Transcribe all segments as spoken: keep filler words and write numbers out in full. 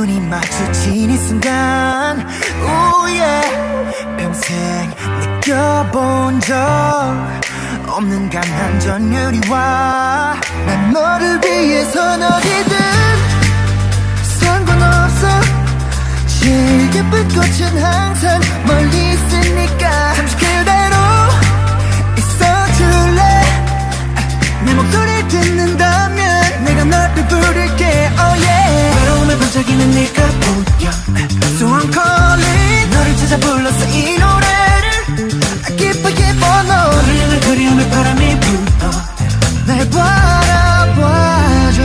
눈이 마주친 이 순간 우예 평생 느껴본 적 없는 강한 전율이와 난 너를 위해선 어디든 상관없어 제일 예쁜 꽃은 항상 멀리 있으니까 잠시 그대로 있어줄래 내 목소리 듣는다면 내가 너를 부를게 oh yeah 외로움에 반짝이는 네가 보여 So I'm calling 너를 찾아 불렀어 이 노래를 기뻐 기뻐 너를 향한 그리움의 바람이 불어 날 바라봐줘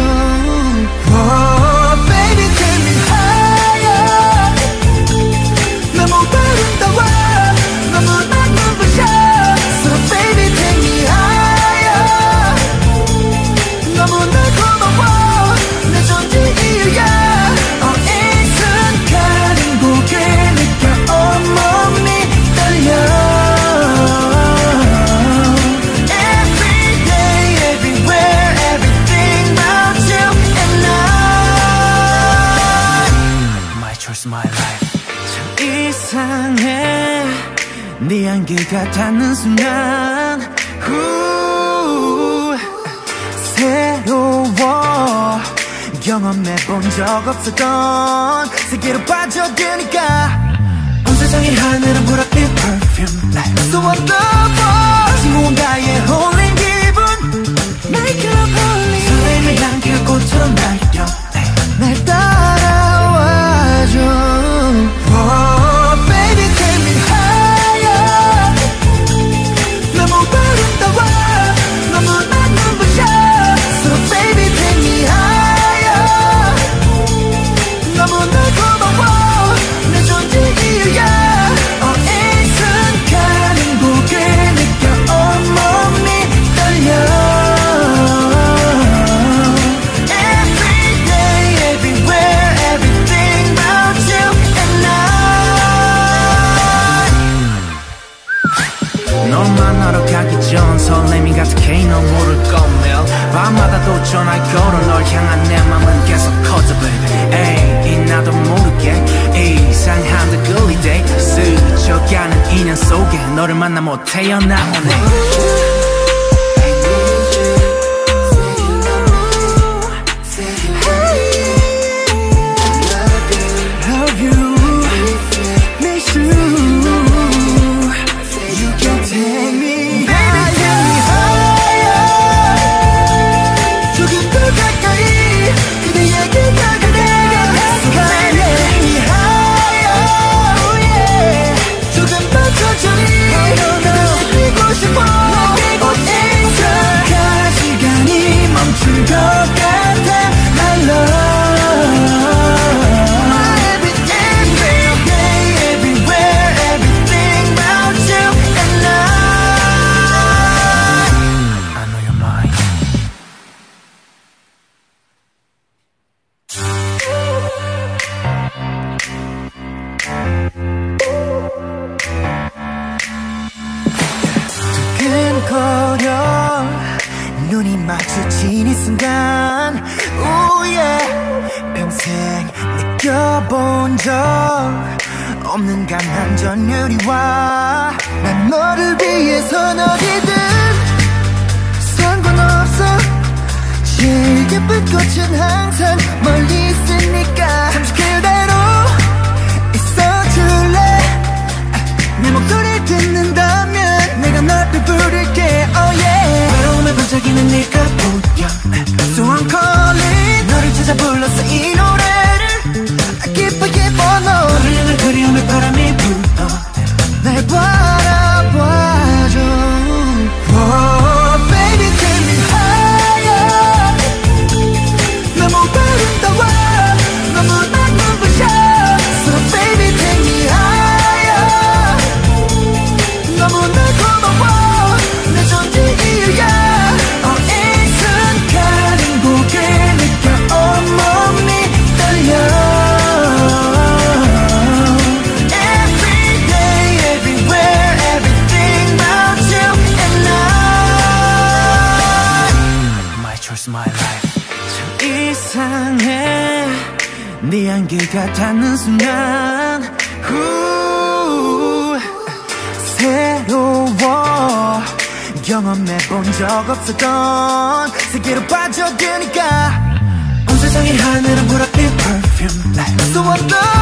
oh, baby take me higher 너무 아름다워 너무 난 눈부셔 So baby take me higher 너무 날 고마워 내 존재 이유야 Oh 이 순간 행복을 느껴 온몸이 떨려 Every day, everywhere, everything about you and I My choice, my life 참 이상해 네 향기가 닿는 순간 후, 새로워 경험해본 적 없었던 세계로 빠져드니까 온 세상의 하늘은 보랏빛 perfume like So wonderful 무언가에 홀린 기분 Make you holy 설렘의 향기가 꽃처럼 날려 날 따라와줘 oh, baby take me higher 너무 아름다워 너무 난 눈부셔 So baby take me higher 너무 날 고마워 내 존재 이유야 Oh 이 순간 행복을 느껴 온몸이 떨려 Every day, everywhere, everything about you and I 널 만나러 가기 전 설렘이 가득해 넌 모를 거며 밤마다 또 전화를 걸어 널 향한 내 맘은 계속 커져 baby 에이 나도 모르게 이상한 듯 끌리대 스쳐가는 인연 속에 너를 만나 못 태어나오네 두근거려 눈이 마주친 이 순간 우예 평생 느껴본 적 없는 강한 전율이와 난 너를 위해선 어디든 상관없어 제일 예쁜 꽃은 항상 멀리 있으니까 잠시 그대로 있어줄래 내 목소리 듣는다면 내가 너를 부를게 oh yeah 외로움에 반짝이는 네가 보여 So I'm calling 너를 찾아 불렀어 이 노래를 기뻐 기뻐 너를 향한 그리움의 바람이 불어 날 바라봐줘 oh, baby take me higher 너무 아름다워 너무 난 눈부셔 So baby take me higher 너무 날 고마워 내 존재 이유야 Oh 이 순간 행복을 느껴 온몸이 떨려 Every day, everywhere, everything about you and I My choice, my life 참 이상해 네 향기가 닿는 순간 후, 새로워 경험해본 적 없었던 세계로 빠져드니까 온 세상의 하늘은 보랏빛 perfume So I